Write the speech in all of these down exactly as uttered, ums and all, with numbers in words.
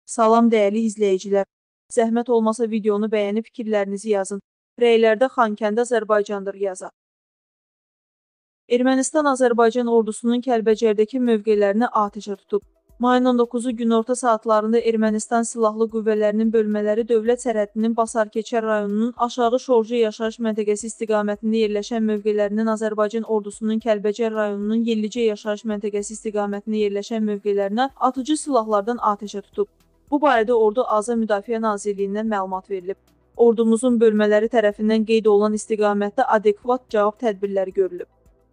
Salam dəyərli izləyicilər. Zəhmət olmasa videonu bəyənib fikirlərinizi yazın. Rəylərdə Xankəndi Azərbaycandır yazaq. Ermənistan Azərbaycan ordusunun Kəlbəcərdəki mövqelərini atəşə tutub. Mayın on doqquzu günorta saatlarında Ermənistan Silahlı Qüvvələrinin bölmələri dövlət sərhədinin Basarkeçər rayonunun Aşağı Şorcu yaşayış məntəqəsi istiqamətində yerləşən mövqelərinin Azərbaycan ordusunun Kəlbəcər rayonunun Yellicə yaşayış məntəqəsi istiqamətində yerləşən mövqelərinə atıcı silahlardan atəşə tutub. Bu barədə Ordu Azə Müdafiə Nazirliyindən məlumat verilib. Ordumuzun bölmələri tərəfindən qeyd olunan istiqamətdə adekvat cavab tədbirləri görülüb.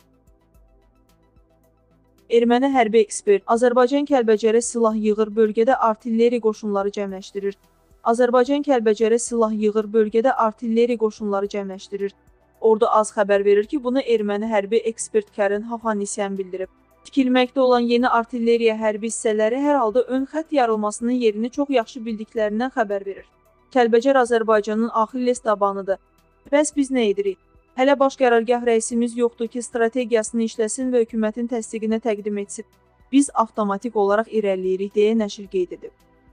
Erməni hərbi ekspert Azərbaycan Kəlbəcərə silah yığır, bölgədə artilleriya qoşunları cəmləşdirir. Azərbaycan Kəlbəcərə silah yığır, bölgədə artilleriya qoşunları cəmləşdirir. Ordu Az xəbər verir ki, bunu erməni hərbi ekspert Kərin Hafanisyan bildirib. Tikilməkdə olan yeni artilleriya hərbi hissələri hər halda ön xətt yarılmasının yerini çox yaxşı bildiklərindən xəbər verir. Kəlbəcər Azərbaycanın Axilles dabanıdır. Bəs biz nə edirik? Hələ baş qərargah rəisimiz yoxdur ki, strategiyasını işləsin və hökumətin təsdiqinə təqdim etsin. Biz avtomatik olaraq irəliləyirik, deyə nəşr qeyd edib.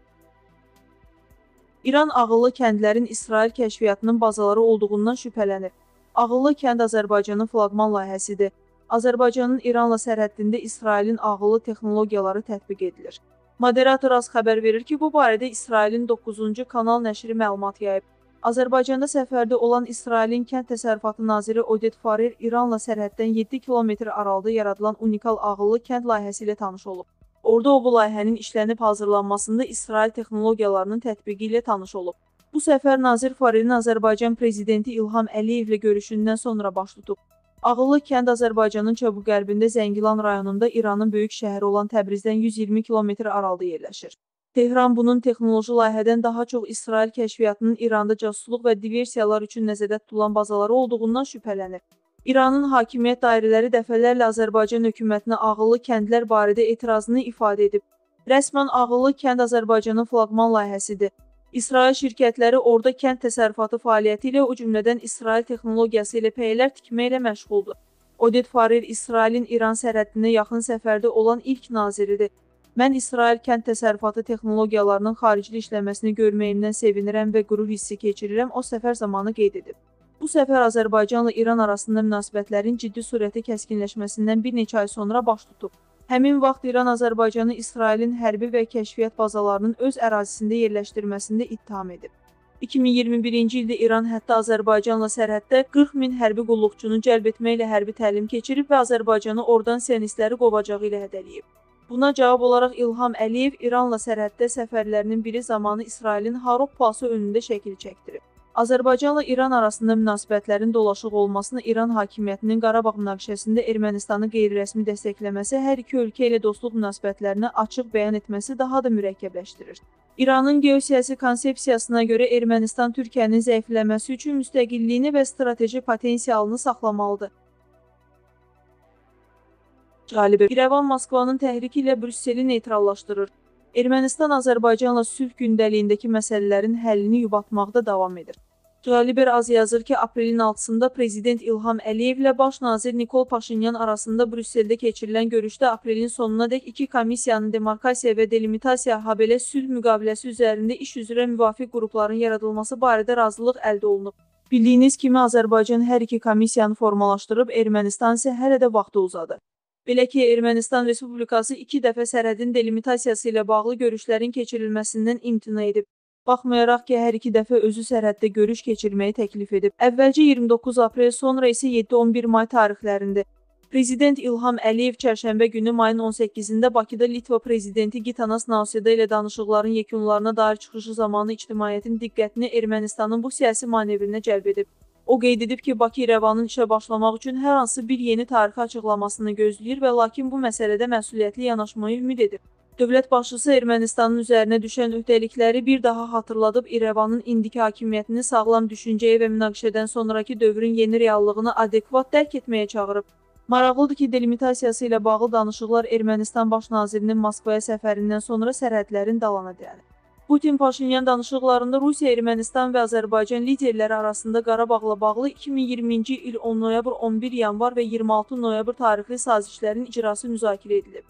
İran ağıllı kəndlərin İsrail kəşfiyyatının bazaları olduğundan şübhələnir. Ağıllı kənd Azərbaycanın flaqman layihəsidir. Azərbaycanın İranla sərhəddində İsrailin ağıllı texnologiyaları tətbiq edilir. Moderator Az xəbər verir ki, bu barədə İsrailin doqquzuncu kanal nəşri məlumat yayıb. Azərbaycanda səfərdə olan İsrailin Kənd Təsərrüfatı naziri Oded Farer İranla sərhəddən yeddi kilometr aralıda yaradılan unikal ağıllı kənd layihəsi ilə tanış olub. Orada o bu layihənin işlənib hazırlanmasında İsrail texnologiyalarının tətbiqi ilə tanış olub. Bu səfər nazir Farerin Azərbaycan prezidenti İlham Əliyevlə görüşündən sonra baş tutub. Ağıllı kənd Azərbaycanın cəbuk-qərbində Zəngilan rayonunda İranın böyük şəhəri olan Təbrizdən yüz iyirmi kilometr aralıda yerləşir. Tehran bunun texnoloji layihədən daha çox İsrail kəşfiyyatının İranda casusluq və diversiyalar üçün nəzərdə tutulan bazaları olduğundan şübhələnir. İranın hakimiyyət dairələri dəfələrlə Azərbaycan hökumətinə ağıllı kəndlər barədə etirazını ifadə edib. Rəsmən ağıllı kənd Azərbaycanın flaqman layihəsidir. İsrail şirkətləri orada kənd təsərrüfatı fəaliyyəti ilə, o cümlədən İsrail texnologiyası ilə pəyələr tikməklə məşğuldur. Oded Farer İsrailin İran sərhəddinə yaxın səfərdə olan ilk naziridir. Mən İsrail kənd təsərrüfatı texnologiyalarının xaricli işləməsini görməyimdən sevinirəm və qürur hissi keçirirəm, o səfər zamanı qeyd edib. Bu səfər Azərbaycanla İran arasında münasibətlərin ciddi surətdə kəskinləşməsindən bir neçə ay sonra baş tutub. Həmin vaxt İran Azərbaycanı İsrailin hərbi və kəşfiyyat bazalarının öz ərazisində yerləşdirməsində ittiham edib. iki min iyirmi birinci ildə İran hətta Azərbaycanla sərhəddə qırx min hərbi qulluqçunu cəlb etməklə hərbi təlim keçirib və Azərbaycanı oradan sionistləri qovacağı ilə hədələyib. Buna cavab olaraq İlham Əliyev İranla sərhəddə səfərlərinin biri zamanı İsrailin Harop plası önündə şəkil çəkdirib. Azərbaycanla İran arasında münasibətlərin dolaşıq olmasını İran hakimiyyətinin Qarabağ münaqişəsində Ermənistanı qeyri-rəsmi dəstəkləməsi hər iki ölkə ilə dostluq münasibətlərini açıq bəyan etməsi daha da mürəkkəbləşdirir. İranın geosiyasi konsepsiyasına görə Ermənistan Türkiyənin zəifləməsi üçün müstəqilliyini və strateji potensialını saxlamalıdır. Qalibə İrəvan Moskvanın təhriki ilə Brüsseli neytrallaşdırır. Ermənistan Azərbaycanla sülh gündəliyindəki məsələlərin həllini yubatmaqda davam edir. Caliber Az yazır ki, aprelin altısında Prezident İlham Əliyev ilə Baş nazir Nikol Paşinyan arasında Brüsseldə keçirilən görüşdə aprelin sonunadək iki komissiyanın demarkasiya və delimitasiya, habelə sülh müqaviləsi üzərində iş üzrə müvafiq qrupların yaradılması barədə razılıq əldə olunub. Bildiyiniz kimi Azərbaycan hər iki komissiyanı formalaşdırıb, Ermənistan isə hələ də vaxtı uzadı. Belə ki, Ermənistan Respublikası iki dəfə sərhədin delimitasiyası ilə bağlı görüşlərin keçirilməsindən imtina edib. Baxmayaraq ki, hər iki dəfə özü sərhəddə görüş keçirməyi təklif edib. Əvvəlcə iyirmi doqquz aprel, sonra isə yeddi on bir may tarixlərində. Prezident İlham Əliyev çərşənbə günü mayın on səkkizində Bakıda Litva prezidenti Gitanas Nauseda ilə danışıqların yekunlarına dair çıxışı zamanı ictimaiyyətin diqqətini Ermənistanın bu siyasi manevrinə cəlb edib. O qeyd edib ki, Bakı İrəvanın işə başlamaq üçün hər hansı bir yeni tarixi açıqlamasını gözləyir və lakin bu məsələdə məsuliyyətli yanaşmayı ümid edir. Dövlət başçısı Ermənistanın üzərinə düşən öhdəlikləri bir daha xatırladıb, İrəvanın indiki hakimiyyətini sağlam düşüncəyə və münaqişədən sonraki dövrün yeni reallığını adekvat dərk etməyə çağırıb. Maraqlıdır ki, delimitasiyası ilə bağlı danışıqlar Ermənistan baş nazirinin Moskvaya səfərindən sonra sərhədlərin dalana dəyənib. Putin-Paşinyan danışıqlarında Rusiya, Ermənistan və Azərbaycan liderləri arasında Qarabağla bağlı iki min iyirminci il on noyabr, on bir yanvar və iyirmi altı noyabr tarixli sazişlərin icrası müzakirə edilib.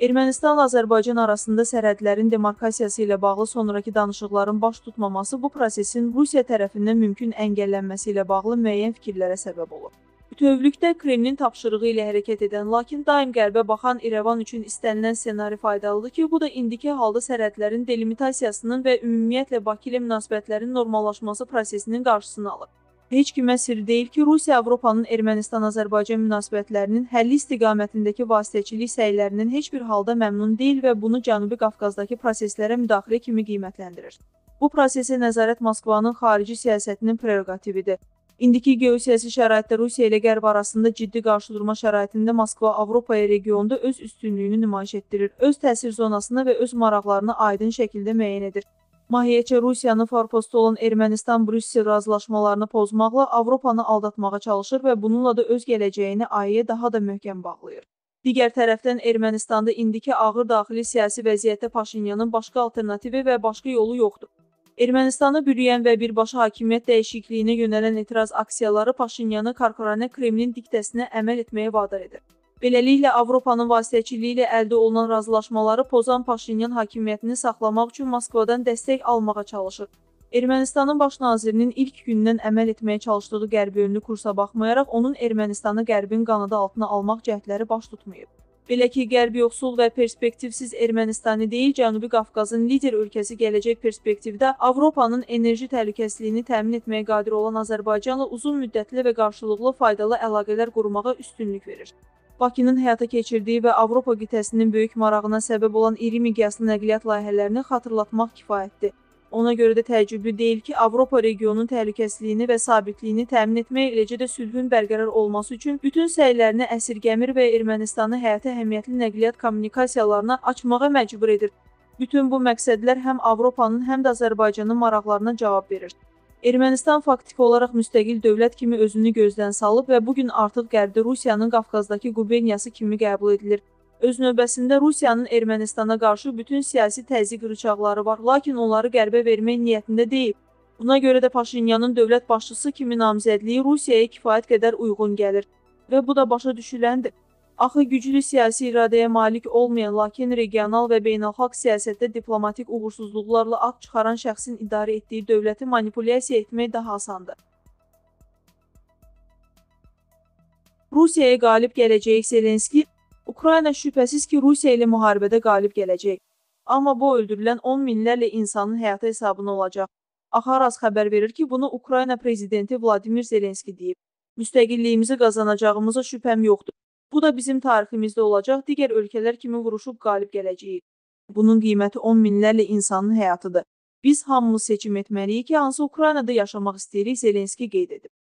Ermənistanla Azərbaycan arasında sərhədlərin demarkasiyası ilə bağlı sonrakı danışıqların baş tutmaması bu prosesin Rusiya tərəfindən mümkün əngəllənməsi ilə bağlı müəyyən fikirlərə səbəb olur. Bütövlükdə Kremlin tapşırığı ilə hərəkət edən, lakin daim qərbə baxan İrəvan üçün istənilən ssenari faydalıdır ki, bu da indiki halda sərhədlərin delimitasiyasının və ümumiyyətlə Bakı ilə münasibətlərin normallaşması prosesinin qarşısını alır. Heç kimə sir deyil ki, Rusiya Avropanın Ermənistan-Azərbaycan münasibətlərinin həlli istiqamətindəki vasitəçilik səylərinin heç bir halda məmnun deyil və bunu Cənubi Qafqazdakı proseslərə müdaxilə kimi qiymətləndirir. Bu prosesə nəzarət Moskvanın xarici siyasətinin prerogatividir. İndiki geosiyasi şəraitdə Rusiya ilə Qərb arasında ciddi qarşıdurma şəraitində Moskva Avropaya regionda öz üstünlüyünü nümayiş etdirir, öz təsir zonasını və öz maraqlarını aydın şəkildə müəyyən edir. Mahiyyətcə Rusiyanın forpostu olan Ermənistan-Brüssel razılaşmalarını pozmaqla Avropanı aldatmağa çalışır və bununla da öz gələcəyini ayəyə daha da möhkəm bağlayır. Digər tərəfdən Ermənistanda indiki ağır daxili siyasi vəziyyətdə Paşinyanın başqa alternativi və başqa yolu yoxdur. Ermənistanı bürüyən və birbaşa hakimiyyət dəyişikliyinə yönələn etiraz aksiyaları Paşinyanı Karkorane Kremlin diktəsinə əməl etməyə vadar edir. Beləliklə, Avropanın vasitəçiliyi ilə əldə olunan razılaşmaları pozan Paşinyan hakimiyyətini saxlamaq üçün Moskvadan dəstək almağa çalışır. Ermənistanın baş nazirinin ilk gündən əməl etməyə çalışdığı qərbi-yönlü kursa baxmayaraq, onun Ermənistanı qərbin qanadı altına almaq cəhdləri baş tutmayıb. Belə ki, qərb yoxsul və perspektivsiz Ermənistanı deyil, Cənubi Qafqazın lider ölkəsi gələcək perspektivdə Avropanın enerji təhlükəsizliyini təmin etməyə qadir olan Azərbaycanla uzun müddətli və qarşılıqlı faydalı əlaqələr qurmağa üstünlük verir. Bakının həyata keçirdiyi və Avropa qitəsinin böyük marağına səbəb olan iri miqyaslı nəqliyyat layihələrini xatırlatmaq kifayətdir. Ona görə də təəccüblü deyil ki, Avropa regionunun təhlükəsizliyini və sabitliyini təmin etmək, eləcə də sülhün bərqərar olması üçün bütün səylərini əsirgəmir və Ermənistanı həyata əhəmiyyətli nəqliyyat kommunikasiyalarına açmağa məcbur edir. Bütün bu məqsədlər həm Avropanın, həm də Azərbaycanın maraqlarına cavab verir. Ermənistan faktiki olaraq müstəqil dövlət kimi özünü gözdən salıb və bugün artıq qərbdə Rusiyanın Qafqazdakı quberniyası kimi qəbul edilir. Öz növbəsində Rusiyanın Ermənistana qarşı bütün siyasi təzyiq rıçaqları var, lakin onları qərbə vermək niyyətində deyil. Buna görə də Paşinyanın dövlət başçısı kimi namizədliyi Rusiyaya kifayət qədər uyğun gəlir və bu da başa düşüləndir. Axı güclü siyasi iradəyə malik olmayan, lakin regional və beynəlxalq siyasətdə diplomatik uğursuzluqlarla ad çıxaran şəxsin idarə etdiyi dövləti manipulyasiya etmək daha asandır. Rusiyaya qalib gələcək Zelenski, Ukrayna şübhəsiz ki, Rusiya ilə müharibədə qalib gələcək. Amma bu öldürülən on minlərlə insanın həyatı hesabına olacaq. Axaraz xəbər verir ki, bunu Ukrayna prezidenti Vladimir Zelenski deyib. Müstəqilliyimizi qazanacağımıza şübhəm yoxdur. Bu da bizim tariximizdə olacaq, digər ölkələr kimi vuruşub qalib gələcəyik. Bunun qiyməti on minlərlə insanın həyatıdır. Biz hamımız seçim etməliyik ki, hansı Ukraynada yaşamaq istəyirik, Zelenski qeyd edib.